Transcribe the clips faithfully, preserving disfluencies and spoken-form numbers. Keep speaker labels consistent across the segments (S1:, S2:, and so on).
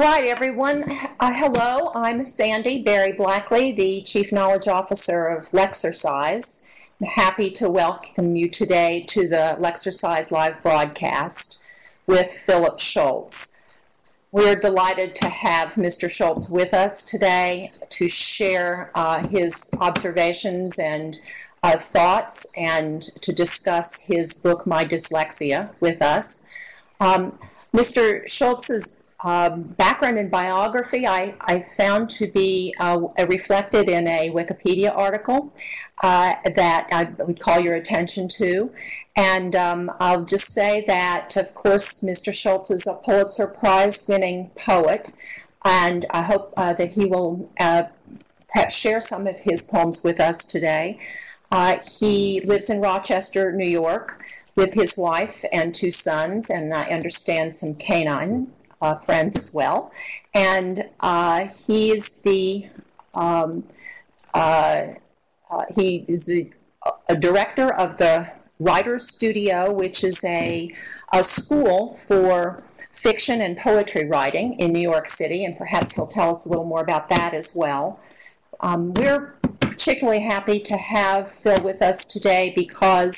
S1: right, everyone. Uh, hello, I'm Sandy Barry Blackley, the Chief Knowledge Officer of Lexercise. I'm happy to welcome you today to the Lexercise live broadcast with Philip Schultz. We're delighted to have Mister Schultz with us today to share uh, his observations and uh, thoughts and to discuss his book, My Dyslexia, with us. Um, Mister Schultz's Um, background and biography I, I found to be uh, reflected in a Wikipedia article uh, that I would call your attention to. And um, I'll just say that, of course, Mister Schultz is a Pulitzer Prize-winning poet, and I hope uh, that he will uh, perhaps share some of his poems with us today. Uh, he lives in Rochester, New York, with his wife and two sons, and I understand some canine Uh, friends as well, and uh, he is the um, uh, uh, he is the, a director of the Writers Studio, which is a, a school for fiction and poetry writing in New York City, and perhaps he'll tell us a little more about that as well. Um, we're particularly happy to have Phil with us today because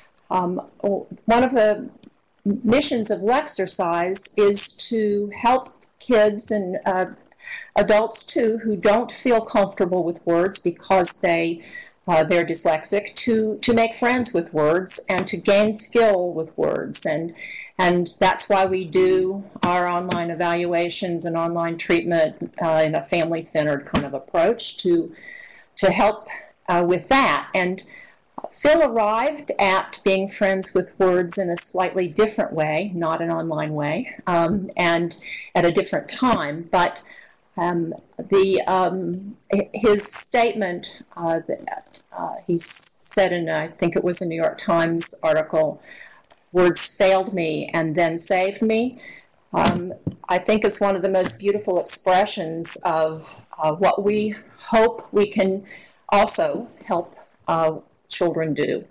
S1: um, one of the missions of Lexercise is to help kids and uh, adults too who don't feel comfortable with words because they uh, they're dyslexic to to make friends with words and to gain skill with words, and and that's why we do our online evaluations and online treatment uh, in a family-centered kind of approach to to help uh, with that. And Phil arrived at being friends with words in a slightly different way, not an online way, um, and at a different time. But um, the um, his statement uh, that uh, he said in, I think it was a New York Times article, "Words failed me and then saved me," um, I think is one of the most beautiful expressions of uh, what we hope we can also help uh, children do.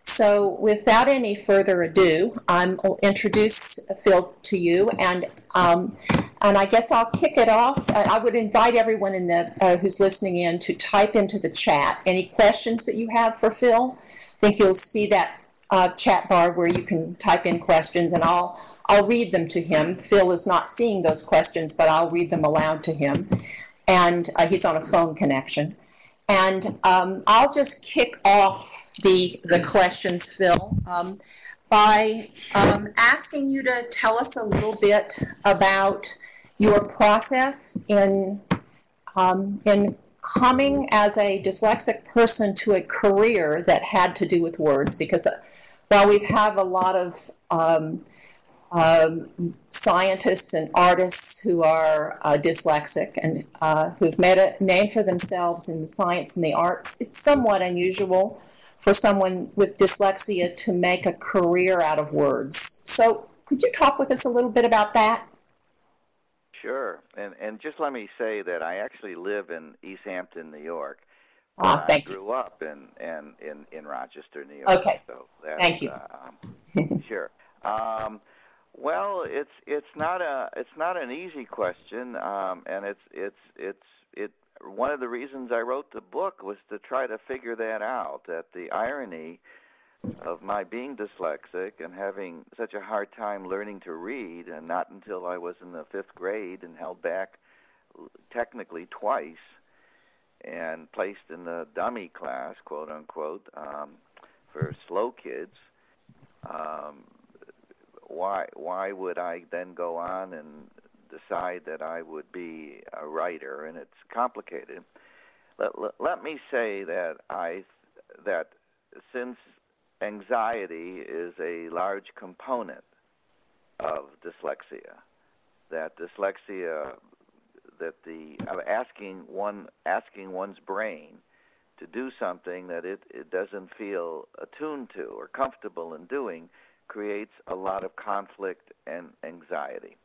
S1: So without any further ado, I'm, I'll introduce Phil to you, and um, and I guess I'll kick it off. I would invite everyone in the uh, who's listening in to type into the chat any questions that you have for Phil. I think you'll see that uh, chat bar where you can type in questions, and I'll I'll read them to him. Phil is not seeing those questions, but I'll read them aloud to him, and uh, he's on a phone connection. And um, I'll just kick off the, the questions, Phil, um, by um, asking you to tell us a little bit about your process in, um, in coming as a dyslexic person to a career that had to do with words, because uh, while we have a lot of um, Um, scientists and artists who are uh, dyslexic and uh, who've made a name for themselves in the science and the arts, it's somewhat unusual for someone with dyslexia to make a career out of words. So could you talk with us a little bit about that?
S2: Sure. And, and just let me say that I actually live in East Hampton, New York.
S1: Ah, thank
S2: I grew
S1: you.
S2: up in, in, in, in Rochester, New York.
S1: Okay.
S2: So that's,
S1: thank you.
S2: Uh, um, sure. Um, Well, it's it's not a it's not an easy question, um, and it's it's it's it. One of the reasons I wrote the book was to try to figure that out. That the irony of my being dyslexic and having such a hard time learning to read, and not until I was in the fifth grade and held back technically twice, and placed in the dummy class, quote unquote, um, for slow kids. Um, Why why would I then go on and decide that I would be a writer? And it's complicated. Let, let, let me say that I that since anxiety is a large component of dyslexia, that dyslexia that the of asking one asking one's brain to do something that it, it doesn't feel attuned to or comfortable in doing creates a lot of conflict and anxiety.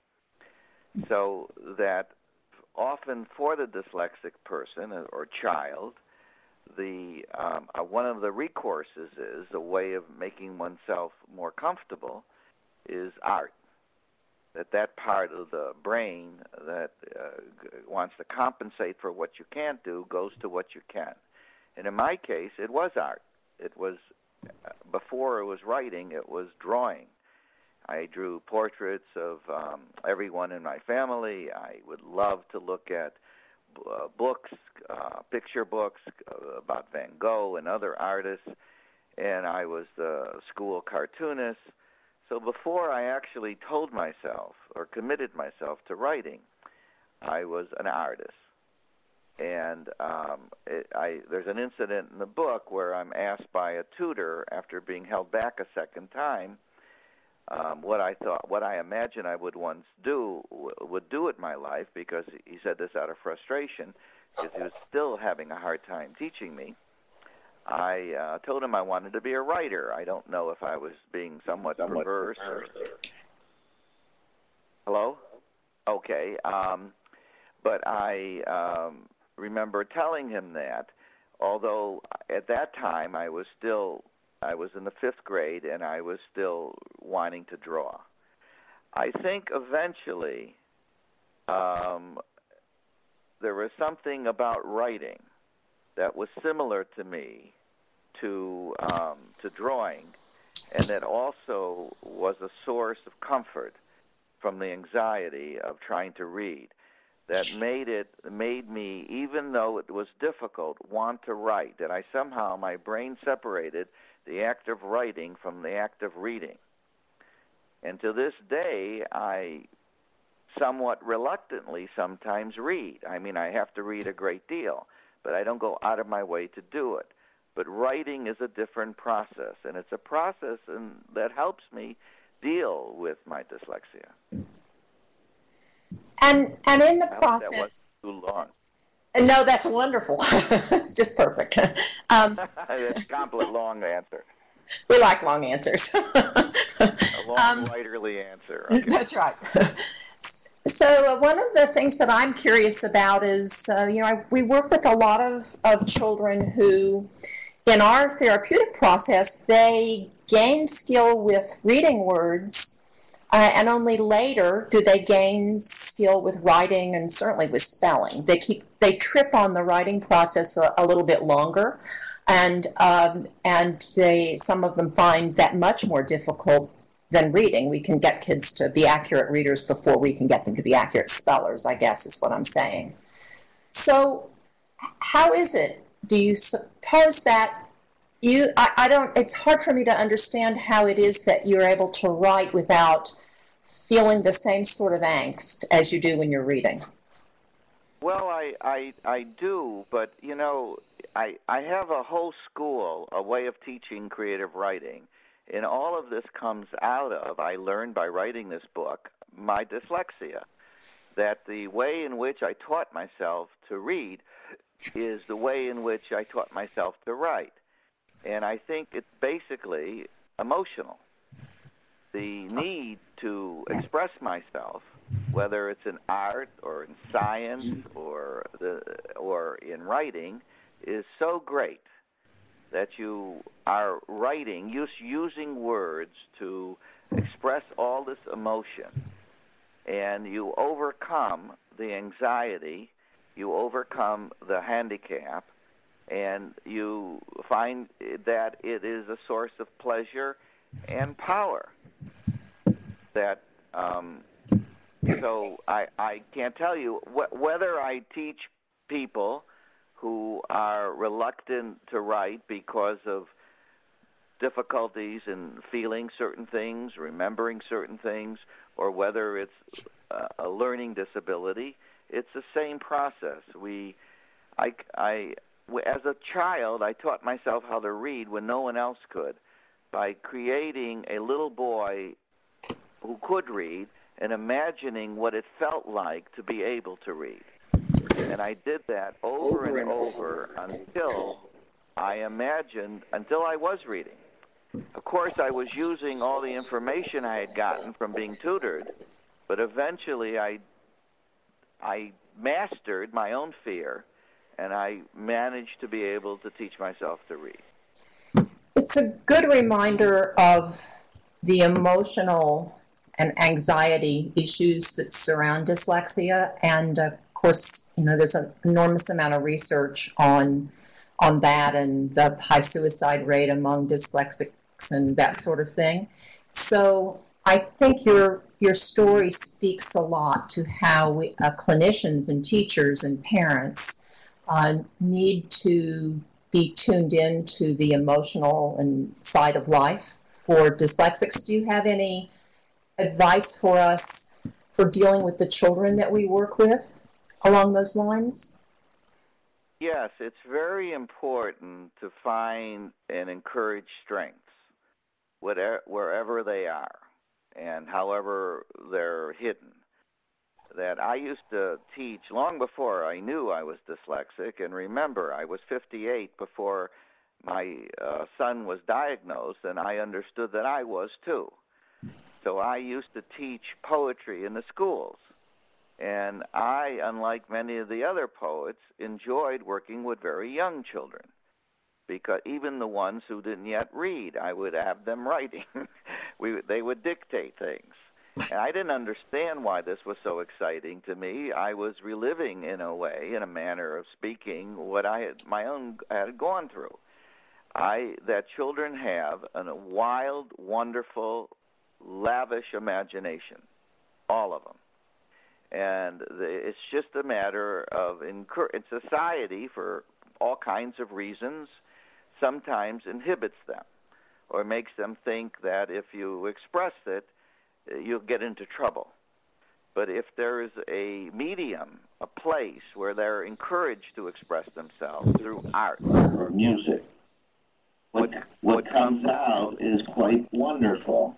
S2: So that often for the dyslexic person or child, the um, uh, one of the recourses is a way of making oneself more comfortable is art. that that part of the brain that uh, wants to compensate for what you can't do goes to what you can. And in my case, it was art. It was, uh, before it was writing, it was drawing. I drew portraits of um, everyone in my family. I would love to look at uh, books, uh, picture books uh, about Van Gogh and other artists, and I was the school cartoonist. So before I actually told myself or committed myself to writing, I was an artist. And um, it, I, there's an incident in the book where I'm asked by a tutor, after being held back a second time, um, what I thought, what I imagined I would once do, would do in my life, because he said this out of frustration, because he was still having a hard time teaching me. I uh, told him I wanted to be a writer. I don't know if I was being somewhat, somewhat perverse. Or... Hello? Okay. Um, but I um, remember telling him that, although at that time I was still, I was in the fifth grade and I was still wanting to draw. I think eventually um, there was something about writing that was similar to me to um, to drawing, and that also was a source of comfort from the anxiety of trying to read, that made it made me, even though it was difficult, want to write. That I somehow, my brain separated the act of writing from the act of reading. And to this day, I somewhat reluctantly sometimes read. I mean, I have to read a great deal, but I don't go out of my way to do it. But writing is a different process, and it's a process and that helps me deal with my dyslexia.
S1: And and in the
S2: That
S1: process,
S2: wasn't too long.
S1: No, that's wonderful. It's just perfect. Um,
S2: That's a complete long answer.
S1: We like long answers.
S2: A long,
S1: um,
S2: writerly answer. Okay.
S1: That's right. So uh, one of the things that I'm curious about is, uh, you know, I, we work with a lot of, of children who, in our therapeutic process, they gain skill with reading words, uh, and only later do they gain skill with writing and certainly with spelling. They keep they trip on the writing process a, a little bit longer, and um, and they some of them find that much more difficult than reading. We can get kids to be accurate readers before we can get them to be accurate spellers, I guess is what I'm saying. So how is it? Do you suppose that you, I, I don't, it's hard for me to understand how it is that you're able to write without feeling the same sort of angst as you do when you're reading.
S2: Well, I, I, I do, but, you know, I, I have a whole school, a way of teaching creative writing. And all of this comes out of, I learned by writing this book, my dyslexia, that the way in which I taught myself to read is the way in which I taught myself to write. And I think it's basically emotional. The need to express myself, whether it's in art or in science or the, or in writing, is so great that you are writing, use, using words to express all this emotion, and you overcome the anxiety, you overcome the handicap, and you find that it is a source of pleasure and power. That um, so I, I can't tell you wh- whether I teach people who are reluctant to write because of difficulties in feeling certain things, remembering certain things, or whether it's uh, a learning disability. It's the same process. We, I, I, as a child, I taught myself how to read when no one else could by creating a little boy who could read and imagining what it felt like to be able to read. And I did that over, over and over, over until I imagined, until I was reading. Of course, I was using all the information I had gotten from being tutored, but eventually I, I mastered my own fear, and I managed to be able to teach myself to read.
S1: It's a good reminder of the emotional and anxiety issues that surround dyslexia. And uh, of course, you know, there's an enormous amount of research on on that and the high suicide rate among dyslexics and that sort of thing. So I think your your story speaks a lot to how we, uh, clinicians and teachers and parents uh, need to be tuned in to the emotional and side of life for dyslexics. Do you have any advice for us for dealing with the children that we work with along those lines?
S2: Yes, it's very important to find and encourage strengths whatever, wherever they are and however they're hidden. That I used to teach long before I knew I was dyslexic, and remember, I was fifty-eight before my uh, son was diagnosed, and I understood that I was too. So I used to teach poetry in the schools. And I, unlike many of the other poets, enjoyed working with very young children, because even the ones who didn't yet read, I would have them writing. we, they would dictate things. And I didn't understand why this was so exciting to me. I was reliving, in a way, in a manner of speaking, what I had, my own had gone through. I that children have a wild, wonderful, lavish imagination, all of them. And it's just a matter of, in society, for all kinds of reasons, sometimes inhibits them or makes them think that if you express it, you'll get into trouble. But if there is a medium, a place where they're encouraged to express themselves through art or music, what, what comes out is quite wonderful.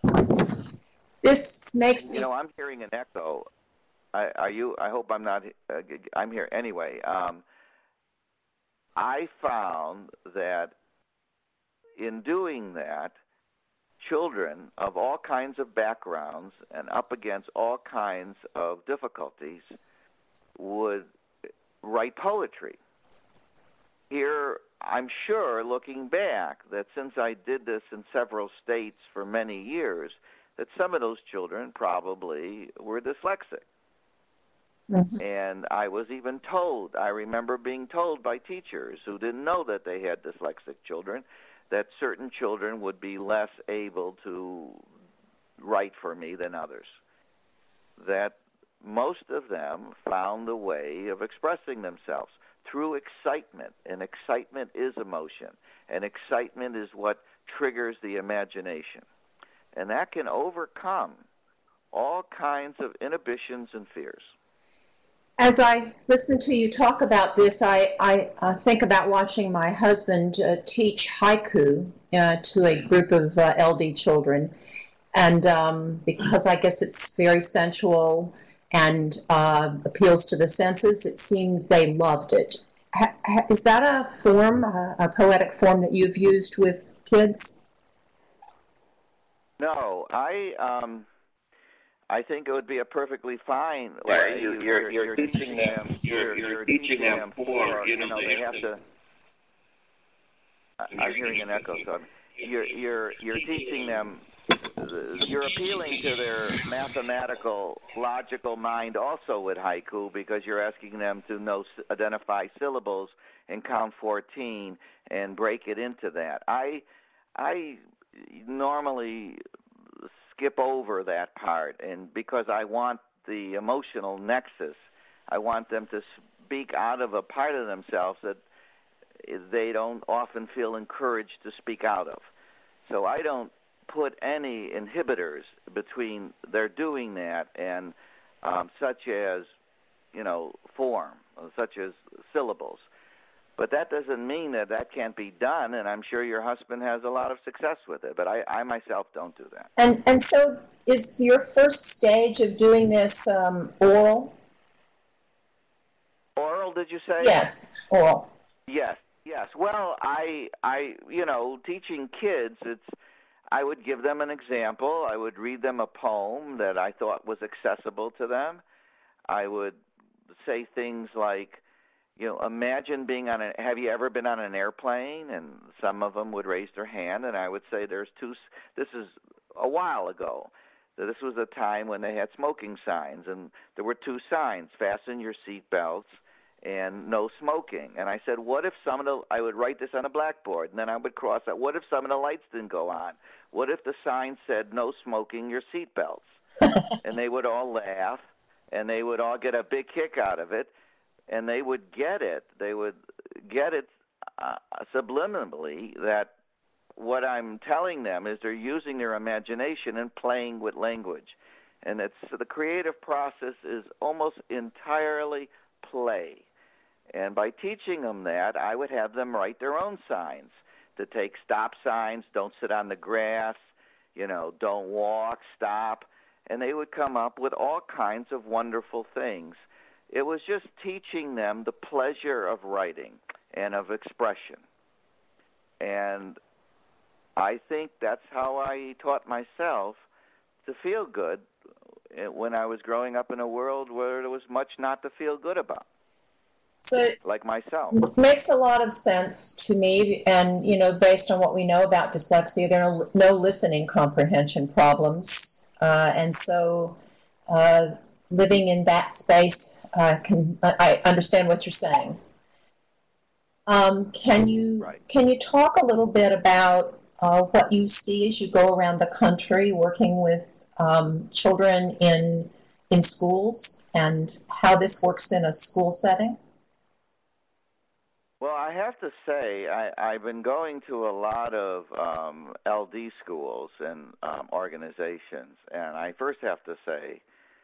S1: This makes me...
S2: You know, I'm hearing an echo. I, are you? I hope I'm not. Uh, I'm here anyway. Um, I found that in doing that, children of all kinds of backgrounds and up against all kinds of difficulties would write poetry. Here, I'm sure, looking back, that since I did this in several states for many years, that some of those children probably were dyslexic. Mm-hmm. And I was even told, I remember being told by teachers who didn't know that they had dyslexic children, that certain children would be less able to write for me than others. That most of them found a way of expressing themselves through excitement, and excitement is emotion, and excitement is what triggers the imagination. And that can overcome all kinds of inhibitions and fears.
S1: As I listen to you talk about this, I, I uh, think about watching my husband uh, teach haiku uh, to a group of uh, L D children. And um, because I guess it's very sensual and uh, appeals to the senses, it seemed they loved it. Ha, ha, is that a form, a, a poetic form that you've used with kids?
S2: No, I... Um I think it would be a perfectly fine way.
S3: Yeah, you, you're, you're, you're teaching them. You're, you're, you're teaching, teaching them for, for you know, you know
S2: they have to. I'm hearing an echo, so I'm, you're you're you're teaching them. You're appealing to their mathematical, logical mind also with haiku, because you're asking them to know, identify syllables and count fourteen and break it into that. I I normally skip over that part, and because I want the emotional nexus, I want them to speak out of a part of themselves that they don't often feel encouraged to speak out of. So I don't put any inhibitors between their doing that and um, such as, you know, form, such as syllables. But that doesn't mean that that can't be done, and I'm sure your husband has a lot of success with it, but I, I myself don't do that.
S1: And and so is your first stage of doing this um, oral?
S2: Oral, did you say?
S1: Yes, oral.
S2: Yes, yes. Well, I, I, you know, teaching kids, it's, I would give them an example. I would read them a poem that I thought was accessible to them. I would say things like, you know, imagine being on a, have you ever been on an airplane? And some of them would raise their hand, and I would say there's two, this is a while ago. that this was a time when they had smoking signs, and there were two signs: fasten your seatbelts and no smoking. And I said, what if some of the, I would write this on a blackboard, and then I would cross out, what if some of the lights didn't go on? What if the sign said, no smoking, your seatbelts? And they would all laugh, and they would all get a big kick out of it, and they would get it. They would get it uh, subliminally that what I'm telling them is they're using their imagination and playing with language. And it's, the creative process is almost entirely play. And by teaching them that, I would have them write their own signs to take stop signs, don't sit on the grass, you know, don't walk, stop. And they would come up with all kinds of wonderful things. It was just teaching them the pleasure of writing and of expression. And I think that's how I taught myself to feel good when I was growing up in a world where there was much not to feel good about.
S1: So
S2: like myself.
S1: It makes a lot of sense to me, and, you know, based on what we know about dyslexia, there are no listening comprehension problems, uh, and so uh, living in that space, uh, can I understand what you're saying. Um, can you
S2: right.
S1: can you talk a little bit about uh, what you see as you go around the country working with um, children in in schools, and how this works in a school setting?
S2: Well, I have to say, I, I've been going to a lot of um, L D schools and um, organizations, and I first have to say,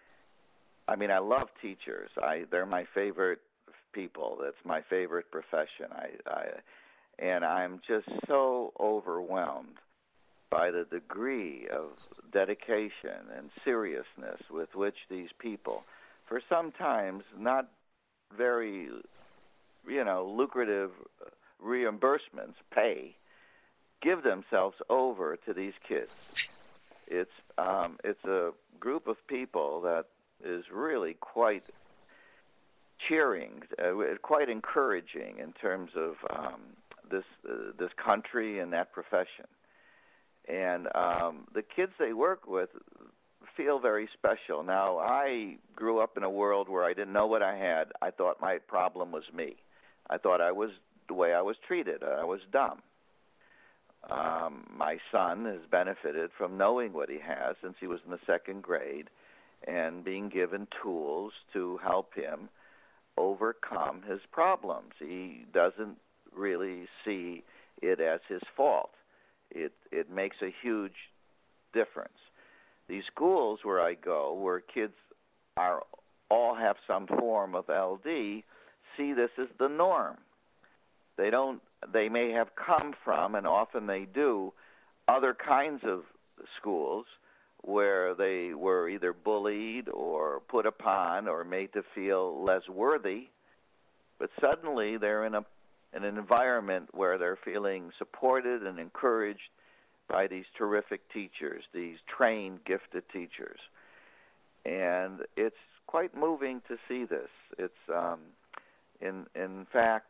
S2: I mean, I love teachers. I they're my favorite people. That's my favorite profession. I, I and I'm just so overwhelmed by the degree of dedication and seriousness with which these people, for sometimes not very, you know, lucrative reimbursements, pay, give themselves over to these kids. It's um, it's a group of people that is really quite cheering, uh, quite encouraging in terms of um, this uh, this country and that profession. And um, the kids they work with feel very special. Now, I grew up in a world where I didn't know what I had. I thought my problem was me. I thought I was the way I was treated. I was dumb. Um, my son has benefited from knowing what he has since he was in the second grade and being given tools to help him overcome his problems. He doesn't really see it as his fault. It it makes a huge difference. These schools where I go, where kids are all have some form of L D, see this as the norm. They don't. They may have come from, and often they do, other kinds of schools where they were either bullied or put upon or made to feel less worthy. But suddenly they're in a in an environment where they're feeling supported and encouraged by these terrific teachers, these trained, gifted teachers. And it's quite moving to see this. It's um, in in fact,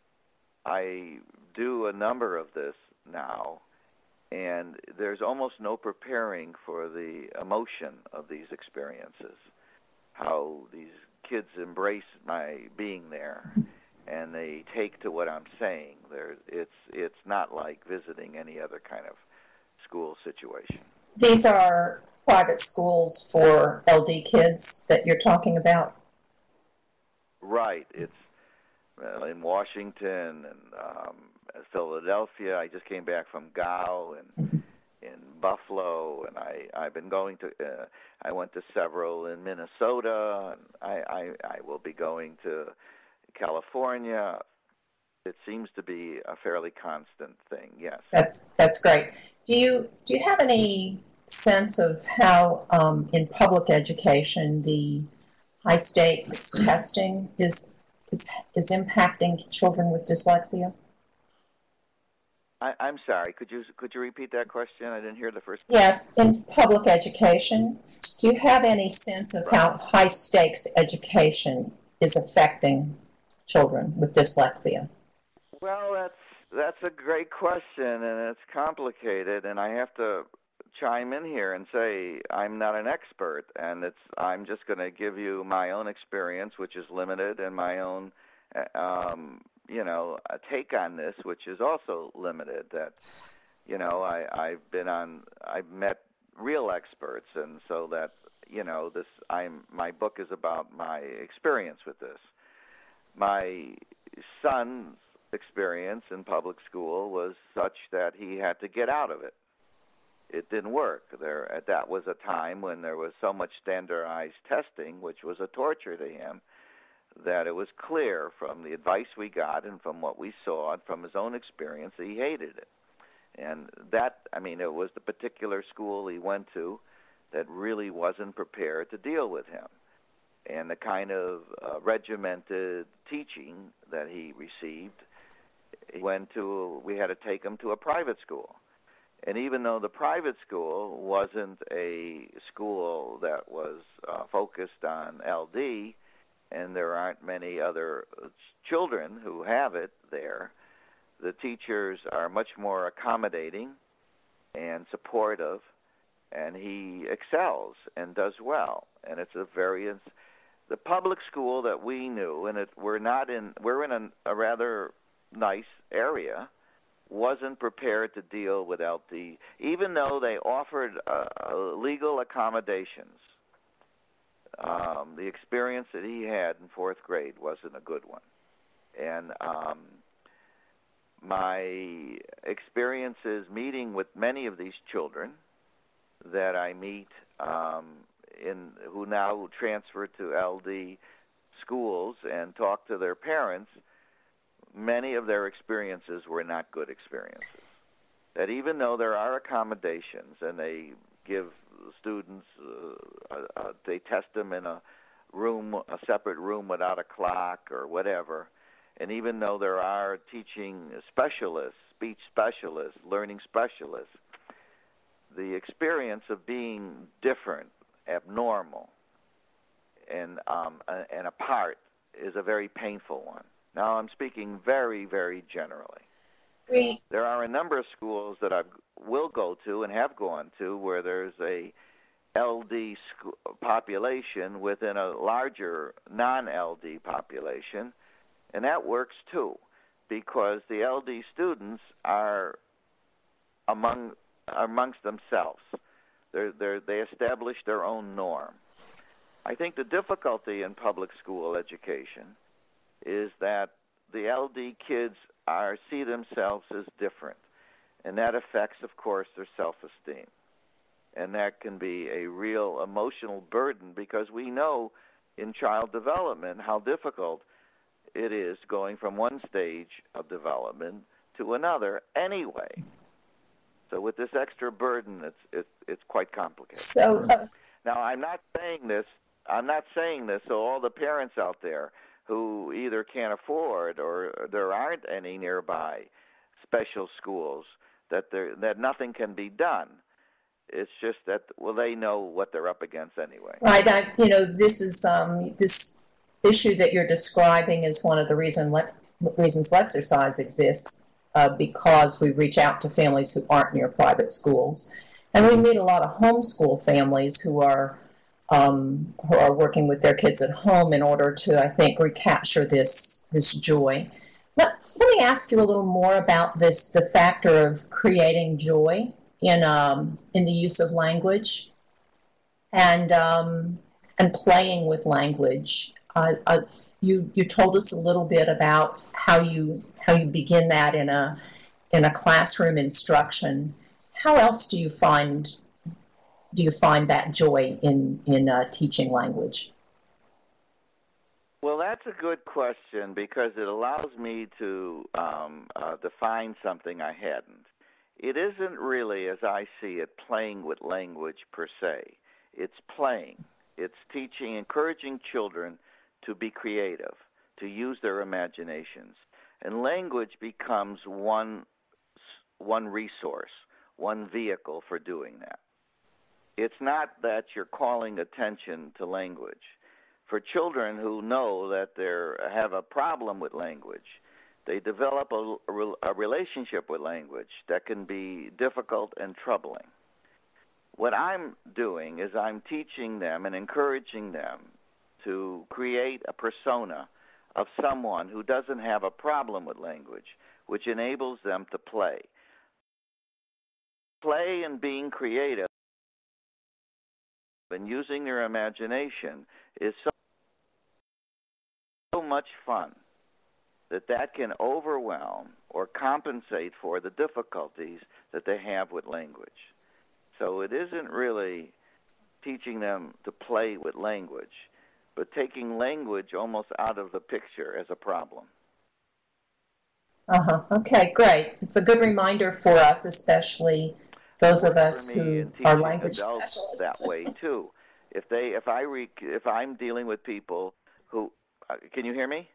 S2: I do a number of this now, and there's almost no preparing for the emotion of these experiences, how these kids embrace my being there, and they take to what I'm saying. There, it's it's not like visiting any other kind of school situation.
S1: These are private schools for L D kids that you're talking about?
S2: Right. It's well, in Washington and um, Philadelphia. I just came back from Gao and mm-hmm. in Buffalo, and I, I've been going to, uh, I went to several in Minnesota, and I, I, I will be going to California. It seems to be a fairly constant thing, yes.
S1: That's that's great. Do you do you have any sense of how um, in public education the high stakes testing is is is impacting children with dyslexia?
S2: I, I'm sorry. Could you could you repeat that question? I didn't hear the first.
S1: Yes, in public education, do you have any sense of
S2: right.
S1: how high stakes education is affecting children with dyslexia?
S2: Well, that's that's a great question, and it's complicated, and I have to chime in here and say I'm not an expert, and it's I'm just going to give you my own experience, which is limited, and my own, um, you know, a take on this, which is also limited. That, you know, I, I've been on, I've met real experts, and so that, you know, this I'm my book is about my experience with this. My son's experience in public school was such that he had to get out of it. It didn't work. There, that was a time when there was so much standardized testing, which was a torture to him, that it was clear from the advice we got and from what we saw and from his own experience that he hated it. And that, I mean, it was the particular school he went to that really wasn't prepared to deal with him. And the kind of uh, regimented teaching that he received, he went to, we had to take him to a private school. And even though the private school wasn't a school that was uh, focused on L D, and there aren't many other children who have it there, the teachers are much more accommodating and supportive, and he excels and does well. And it's a very, it's, the public school that we knew, and it, we're not in, we're in a, a rather nice area, wasn't prepared to deal with L D, even though they offered uh, legal accommodations. Um, the experience that he had in fourth grade wasn't a good one. And um, my experiences meeting with many of these children that I meet um, in who now transfer to L D schools and talk to their parents, many of their experiences were not good experiences. That even though there are accommodations and they give students, uh, uh, uh, they test them in a room, a separate room without a clock or whatever, and even though there are teaching specialists, speech specialists, learning specialists, the experience of being different, abnormal, and, um, and apart is a very painful one. Now, I'm speaking very, very generally.
S1: We,
S2: there are a number of schools that I will go to and have gone to where there's a L D sc- population within a larger non-L D population, and that works too, because the L D students are among amongst themselves. They're, they're, they establish their own norm. I think the difficulty in public school education is that the L D kids are see themselves as different, and that affects, of course, their self-esteem. And that can be a real emotional burden, because we know in child development how difficult it is going from one stage of development to another anyway. So with this extra burden, it's it's, it's quite complicated.
S1: so, uh,
S2: Now, I'm not saying this. I'm not saying this so all the parents out there who either can't afford or there aren't any nearby special schools, that there that nothing can be done. It's just that, well, they know what they're up against anyway.
S1: right, I, you know, this is, um, this issue that you're describing is one of the reason le- reasons Lexercise exists, uh, because we reach out to families who aren't near private schools. And we meet a lot of homeschool families who are um, who are working with their kids at home in order to, I think, recapture this this joy. Let, let me ask you a little more about this, the factor of creating joy in um, in the use of language and um, and playing with language. Uh, uh, you you told us a little bit about how you how you begin that in a in a classroom instruction. How else do you find do you find that joy in in uh, teaching language?
S2: Well, that's a good question, because it allows me to um, uh, define something I hadn't. It isn't really, as I see it, playing with language per se. It's playing. It's teaching, encouraging children to be creative, to use their imaginations. And language becomes one one resource, one vehicle for doing that. It's not that you're calling attention to language. For children who know that they have a problem with language, they develop a, a relationship with language that can be difficult and troubling. What I'm doing is I'm teaching them and encouraging them to create a persona of someone who doesn't have a problem with language, which enables them to play. Play and being creative and using their imagination is so, so much fun that that can overwhelm or compensate for the difficulties that they have with language. So it isn't really teaching them to play with language, but taking language almost out of the picture as a problem.
S1: Uh-huh. Okay, great. It's a good reminder for us, especially those of us who are language specialists.
S2: That way too. If they, if I, re, if I'm dealing with people who, uh, can you hear me?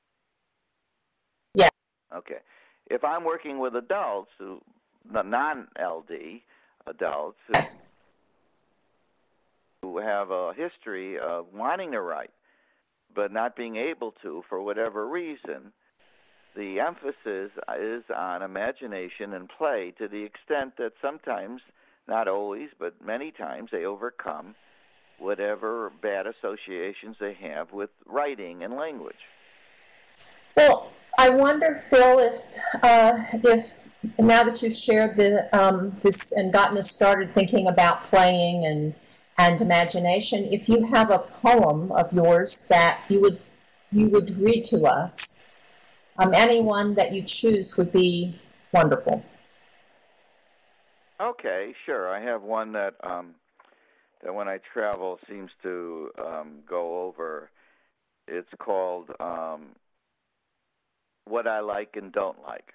S1: Yeah.
S2: Okay. If I'm working with adults who, non-L D adults who,
S1: yes.
S2: who have a history of wanting to write, but not being able to for whatever reason, the emphasis is on imagination and play to the extent that sometimes, not always, but many times, they overcome whatever bad associations they have with writing and language.
S1: Well, I wonder, Phil, if uh, if now that you've shared the um, this and gotten us started thinking about playing and and imagination, if you have a poem of yours that you would you would read to us, um, anyone that you choose would be wonderful.
S2: Okay, sure. I have one that um, that when I travel seems to um, go over. It's called um, What I Like and Don't Like.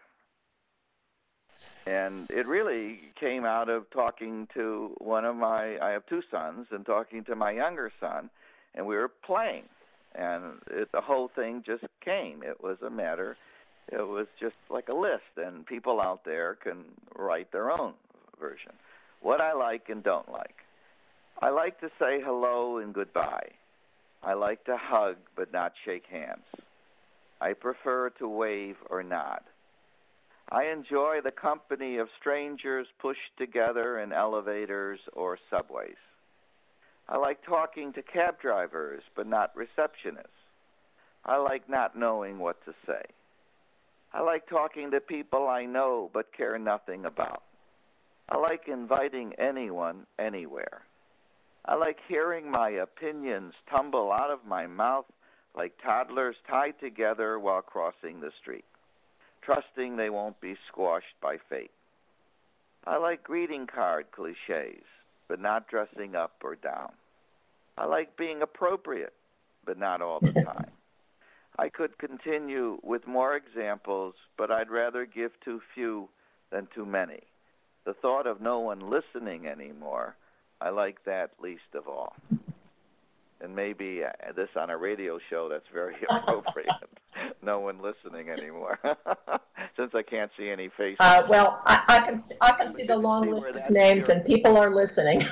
S2: And it really came out of talking to one of my, I have two sons, and talking to my younger son, and we were playing. And it, the whole thing just came. It was a matter, it was just like a list, and people out there can write their own version. What I like and don't like. I like to say hello and goodbye. I like to hug but not shake hands. I prefer to wave or nod. I enjoy the company of strangers pushed together in elevators or subways. I like talking to cab drivers but not receptionists. I like not knowing what to say. I like talking to people I know but care nothing about. I like inviting anyone anywhere. I like hearing my opinions tumble out of my mouth like toddlers tied together while crossing the street, trusting they won't be squashed by fate. I like greeting card cliches, but not dressing up or down. I like being appropriate, but not all the time. I could continue with more examples, but I'd rather give too few than too many. The thought of no one listening anymore, I like that least of all. And maybe uh, this on a radio show, that's very appropriate. No one listening anymore, since I can't see any faces.
S1: Uh, well, I, I can I can see the long see list of names, your... and people are listening.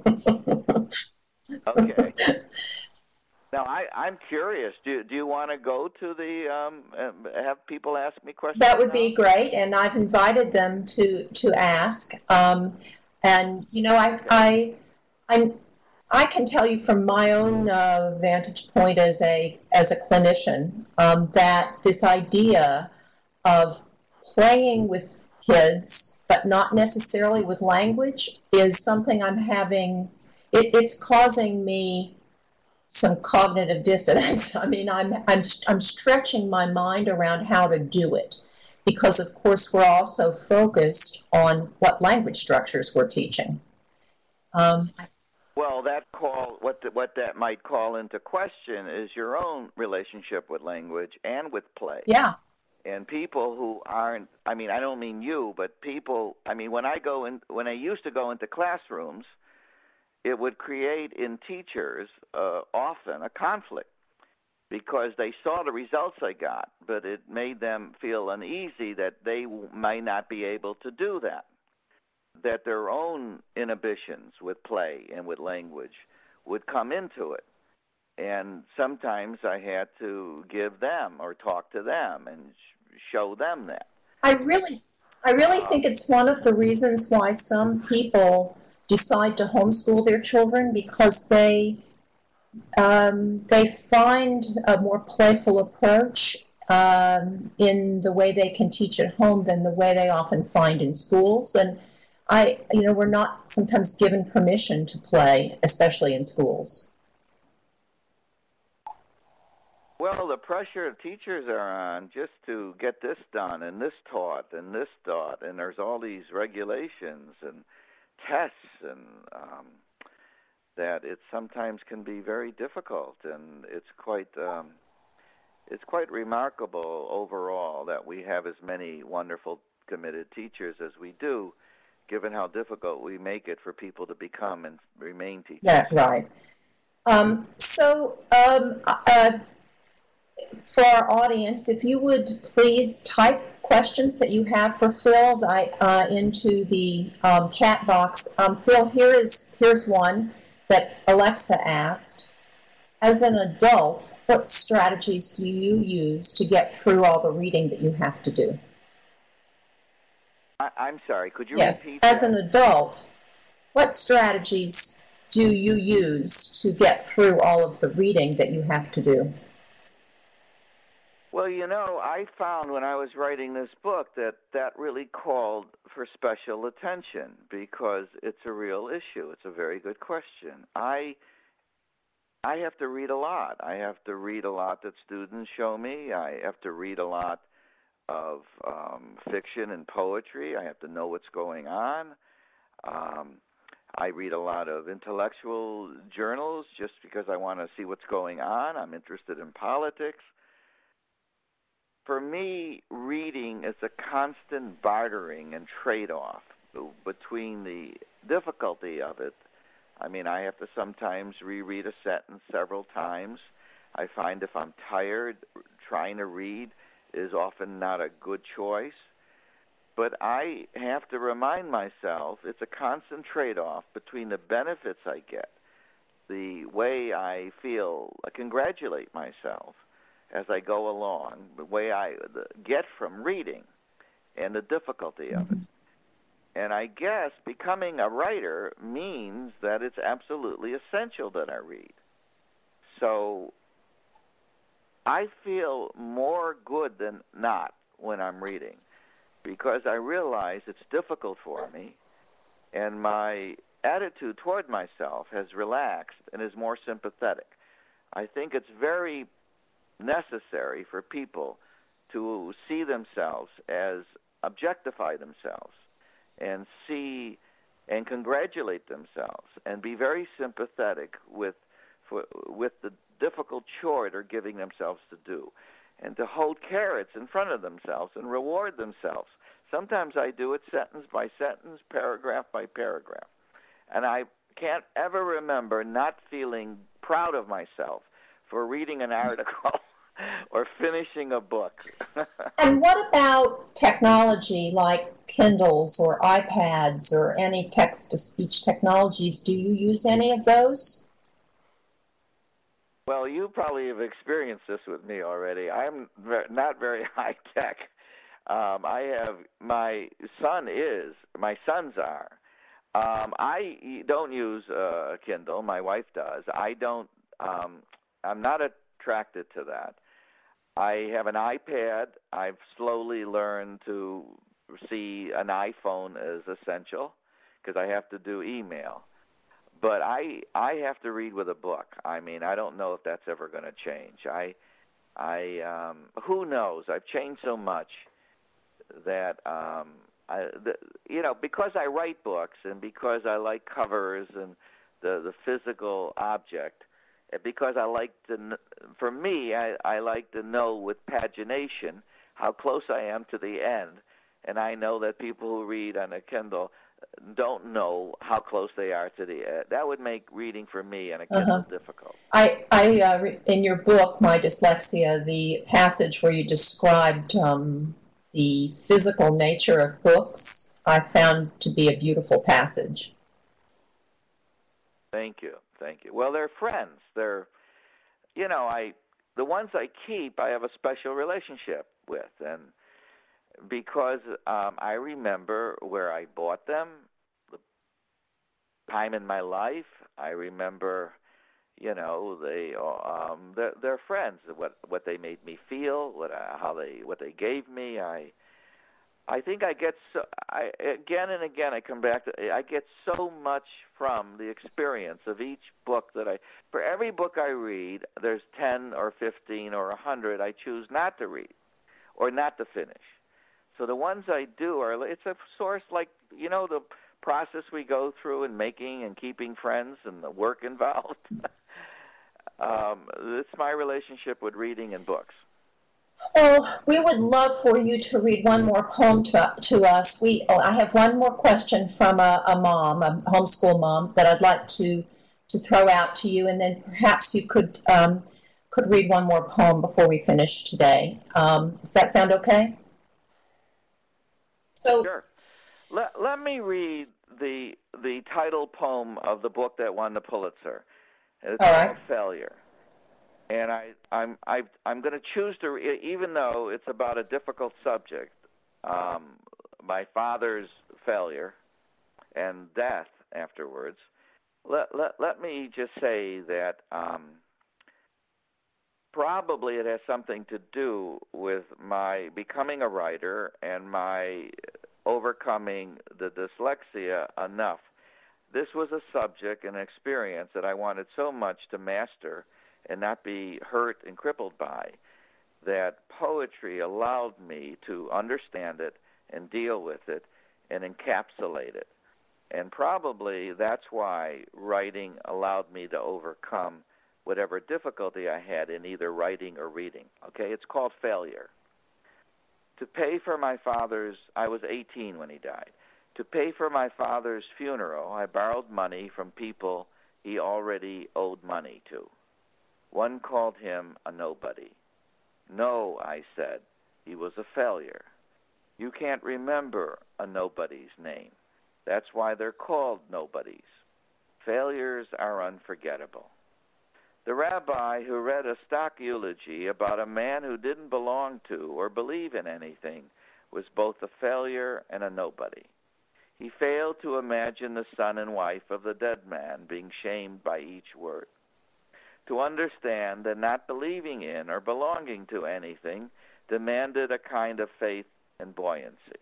S2: Okay. Now, I, I'm curious. Do do you want to go to the um, uh, have people ask me questions?
S1: That would
S2: now?
S1: be great, and I've invited them to to ask. Um, and you know, I I I'm. I can tell you from my own uh, vantage point as a as a clinician um, that this idea of playing with kids, but not necessarily with language, is something I'm having. It, it's causing me some cognitive dissonance. I mean, I'm I'm I'm stretching my mind around how to do it, because of course we're also focused on what language structures we're teaching. Um,
S2: Well, that call what the, what that might call into question is your own relationship with language and with play.
S1: Yeah.
S2: And people who aren't, I mean, I don't mean you, but people, I mean, when I go in, when I used to go into classrooms, it would create in teachers uh, often a conflict because they saw the results I got, but it made them feel uneasy that they might not be able to do that. That their own inhibitions with play and with language would come into it. And sometimes I had to give them or talk to them and sh- show them that.
S1: I really, I really think it's one of the reasons why some people decide to homeschool their children because they um, they find a more playful approach um, in the way they can teach at home than the way they often find in schools. And I, you know, we're not sometimes given permission to play, especially in schools.
S2: Well, the pressure teachers are on just to get this done and this taught and this taught, and there's all these regulations and tests, and um, that it sometimes can be very difficult, and it's quite um, it's quite remarkable overall that we have as many wonderful, committed teachers as we do, given how difficult we make it for people to become and remain teachers.
S1: Yeah, right. Um, so. Um, uh, For our audience, if you would please type questions that you have for Phil uh, into the um, chat box. Um, Phil, here is here's one that Alexa asked. As an adult, what strategies do you use to get through all the reading that you have to do?
S2: I, I'm sorry, could you
S1: yes.
S2: repeat
S1: As
S2: that?
S1: an adult, what strategies do you use to get through all of the reading that you have to do?
S2: Well, you know, I found when I was writing this book that that really called for special attention because it's a real issue. It's a very good question. I I have to read a lot. I have to read a lot that students show me. I have to read a lot of um, fiction and poetry. I have to know what's going on. Um, I read a lot of intellectual journals just because I want to see what's going on. I'm interested in politics. For me, reading is a constant bartering and trade-off between the difficulty of it. I mean, I have to sometimes reread a sentence several times. I find if I'm tired, trying to read is often not a good choice. But I have to remind myself it's a constant trade-off between the benefits I get, the way I feel, I congratulate myself as I go along, the way I get from reading and the difficulty of it. And I guess becoming a writer means that it's absolutely essential that I read. So I feel more good than not when I'm reading because I realize it's difficult for me and my attitude toward myself has relaxed and is more sympathetic. I think it's very necessary for people to see themselves as objectify themselves and see and congratulate themselves and be very sympathetic with for, with the difficult chore they're giving themselves to do and to hold carrots in front of themselves and reward themselves. Sometimes I do it sentence by sentence, paragraph by paragraph. And I can't ever remember not feeling proud of myself for reading an article or finishing a book.
S1: And what about technology like Kindles or iPads or any text-to-speech technologies? Do you use any of those?
S2: Well, you probably have experienced this with me already. I'm not very high-tech. Um, I have, my son is, my sons are. Um, I don't use uh, Kindle. My wife does. I don't, um, I'm not attracted to that. I have an iPad. I've slowly learned to see an iPhone as essential because I have to do email. But I I have to read with a book. I mean, I don't know if that's ever going to change. I I um, who knows? I've changed so much that um, I the, you know because I write books and because I like covers and the the physical object. Because I like to, for me, I, I like to know with pagination how close I am to the end. And I know that people who read on a Kindle don't know how close they are to the end. That would make reading for me on a Kindle
S1: uh-huh.
S2: difficult.
S1: I, I uh, in your book, My Dyslexia, the passage where you described um, the physical nature of books, I found to be a beautiful passage.
S2: Thank you. Thank you. Well, they're friends. They're, you know, I, the ones I keep, I have a special relationship with. And because um, I remember where I bought them, the, time in my life. I remember, you know, they um, their, their friends, what what they made me feel, what uh, how they what they gave me. I I think I get so I again and again I come back to I get so much from the experience of each book that I for every book I read, there's ten or fifteen or a hundred I choose not to read or not to finish. So the ones I do are it's a source like, you know, the process we go through in making and keeping friends and the work involved. um, it's my relationship with reading and books.
S1: Well, we would love for you to read one more poem to, to us. We, oh, I have one more question from a, a mom, a homeschool mom, that I'd like to, to throw out to you, and then perhaps you could um, could read one more poem before we finish today. Um, does that sound okay? So,
S2: sure. Let, let me read the the title poem of the book that won the Pulitzer. It's
S1: all
S2: called
S1: right.
S2: Failure. And I, I'm, I, I'm going to choose to, even though it's about a difficult subject, um, my father's failure and death afterwards. Let, let, let me just say that um, probably it has something to do with my becoming a writer and my overcoming the dyslexia enough. This was a subject, an experience that I wanted so much to master and not be hurt and crippled by, that poetry allowed me to understand it and deal with it and encapsulate it. And probably that's why writing allowed me to overcome whatever difficulty I had in either writing or reading. Okay, it's called Failure. To pay for my father's, I was eighteen when he died. To pay for my father's funeral, I borrowed money from people he already owed money to. One called him a nobody. No, I said, he was a failure. You can't remember a nobody's name. That's why they're called nobodies. Failures are unforgettable. The rabbi who read a stock eulogy about a man who didn't belong to or believe in anything was both a failure and a nobody. He failed to imagine the son and wife of the dead man being shamed by each word. To understand that not believing in or belonging to anything demanded a kind of faith and buoyancy.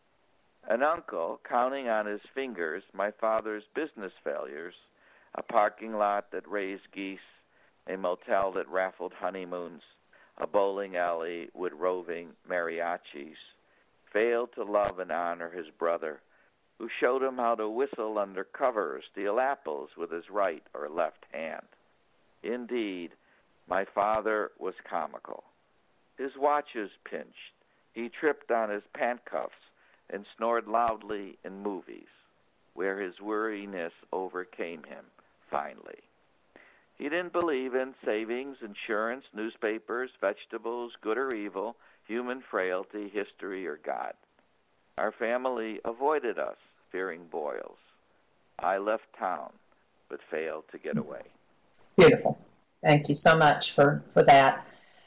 S2: An uncle, counting on his fingers my father's business failures, a parking lot that raised geese, a motel that raffled honeymoons, a bowling alley with roving mariachis, failed to love and honor his brother, who showed him how to whistle under cover or steal apples with his right or left hand. Indeed, my father was comical. His watches pinched. He tripped on his pant cuffs and snored loudly in movies, where his weariness overcame him, finally. He didn't believe in savings, insurance, newspapers, vegetables, good or evil, human frailty, history, or God. Our family avoided us, fearing boils. I left town, but failed to get away.
S1: Beautiful. Thank you so much for, for that.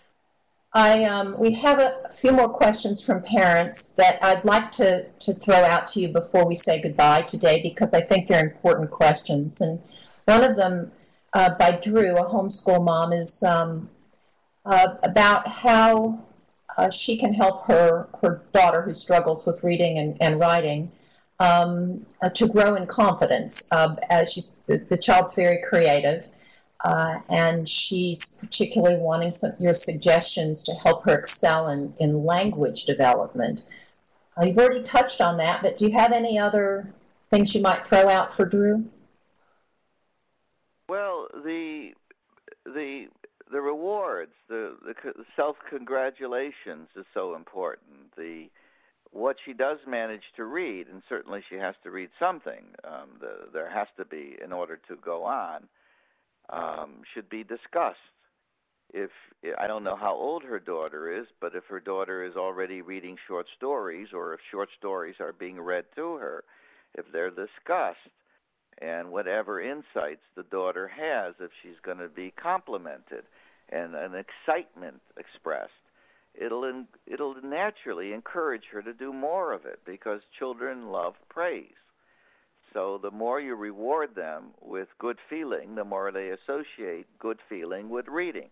S1: I um, we have a few more questions from parents that I'd like to, to throw out to you before we say goodbye today, because I think they're important questions. And one of them uh, by Drew, a homeschool mom, is um, uh, about how uh, she can help her, her daughter who struggles with reading and, and writing um, uh, to grow in confidence. Uh, as she's, the, the child's very creative. Uh, and she's particularly wanting some, your suggestions to help her excel in, in language development. Uh, you've already touched on that, but do you have any other things you might throw out for Drew?
S2: Well, the the the rewards, the, the self-congratulations is so important. The what she does manage to read, and certainly she has to read something. Um, the, there has to be in order to go on. Um, should be discussed. If I don't know how old her daughter is, but if her daughter is already reading short stories, or if short stories are being read to her, if they're discussed, and whatever insights the daughter has, if she's going to be complimented and an excitement expressed, it'll in, it'll naturally encourage her to do more of it, because children love praise. So the more you reward them with good feeling, the more they associate good feeling with reading.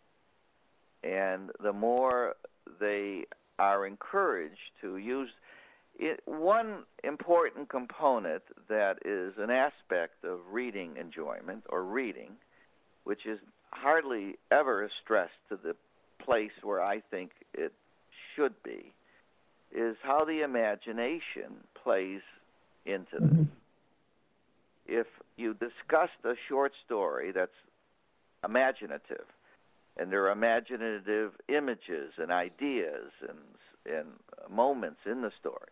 S2: And the more they are encouraged to use it. One important component that is an aspect of reading enjoyment or reading, which is hardly ever stressed to the place where I think it should be, is how the imagination plays into this. Mm-hmm. If you discussed a short story that's imaginative, and there are imaginative images and ideas and, and moments in the story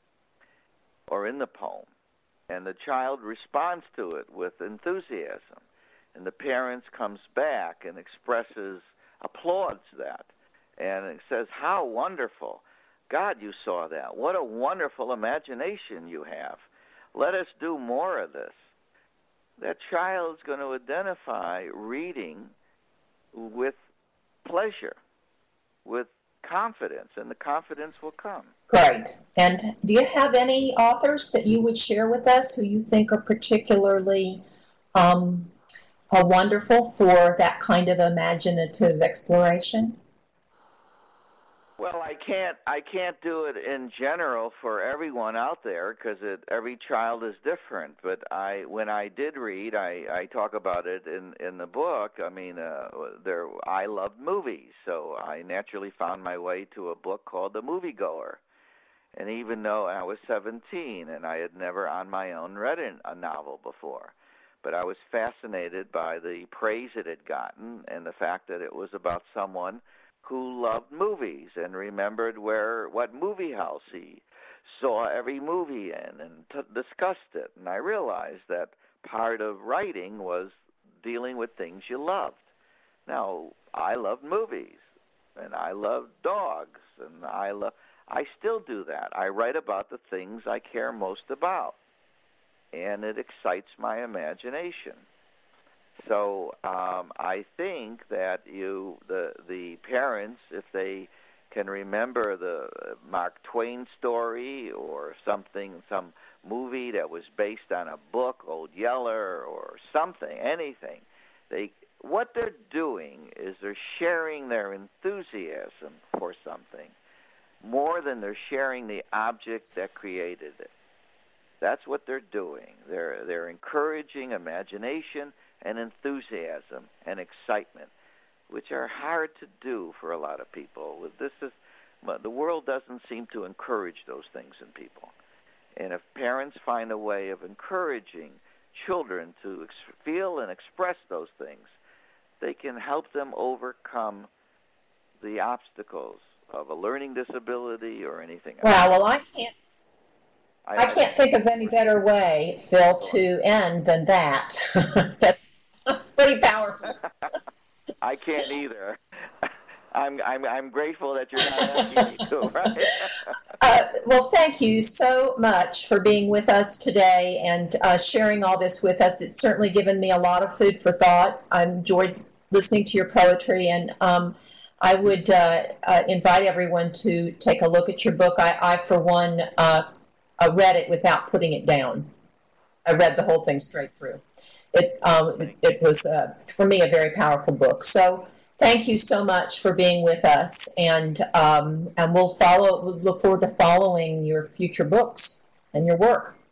S2: or in the poem, and the child responds to it with enthusiasm, and the parents comes back and expresses, applauds that, and it says, how wonderful. God, you saw that. What a wonderful imagination you have. Let us do more of this. That child's going to identify reading with pleasure, with confidence, and the confidence will come.
S1: Great. And do you have any authors that you would share with us who you think are particularly um, uh, wonderful for that kind of imaginative exploration?
S2: Well, I can't I can't do it in general for everyone out there because every child is different. But I when I did read, I, I talk about it in, in the book. I mean, uh, there I loved movies, so I naturally found my way to a book called The Moviegoer. And even though I was seventeen and I had never on my own read a novel before, but I was fascinated by the praise it had gotten and the fact that it was about someone who loved movies and remembered where what movie house he saw every movie in and t- discussed it. And I realized that part of writing was dealing with things you loved. Now, I loved movies, and I loved dogs, and I love. I still do that. I write about the things I care most about, and it excites my imagination. So um, I think that you, the the parents, if they can remember the Mark Twain story or something, some movie that was based on a book, Old Yeller, or something, anything, they what they're doing is they're sharing their enthusiasm for something more than they're sharing the object that created it. That's what they're doing. They're they're encouraging imagination and enthusiasm and excitement, which are hard to do for a lot of people. This is the world doesn't seem to encourage those things in people. And if parents find a way of encouraging children to ex- feel and express those things, they can help them overcome the obstacles of a learning disability or anything else.
S1: Wow, well, I can't I, I can't think of any better way, Phil, to end than that. That's pretty powerful.
S2: I can't either. I'm I'm I'm grateful that you're not asking me to, right?
S1: uh, well, thank you so much for being with us today and uh, sharing all this with us. It's certainly given me a lot of food for thought. I enjoyed listening to your poetry, and um, I would uh, uh, invite everyone to take a look at your book. I, I for one, uh, I read it without putting it down. I read the whole thing straight through. It um, it, it was, uh, for me, a very powerful book. So thank you so much for being with us, and um, and we'll follow. We'll look forward to following your future books and your work.